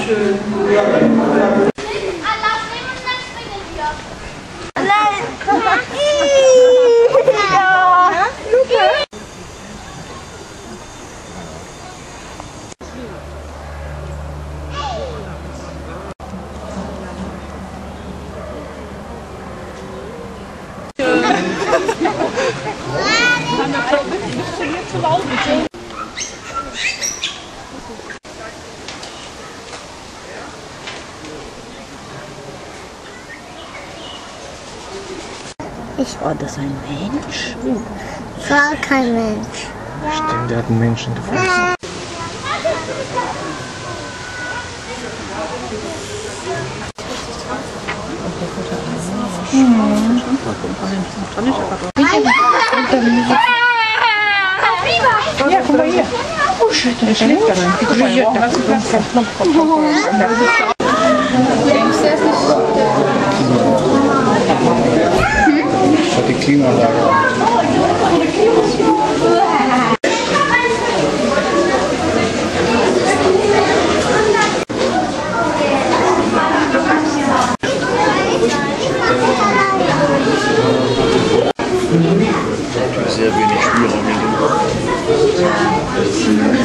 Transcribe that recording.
schön. Oh, das ist ein Mensch? War kein Mensch. Stimmt, der hat einen Menschen gefressen. Ja, guck mal hier. Oh shit, der schläft da rein. Guck mal hier. Das ist ganz Knopf. Hat die Klimaanlage. Sehr wenig Spielraum hier drin.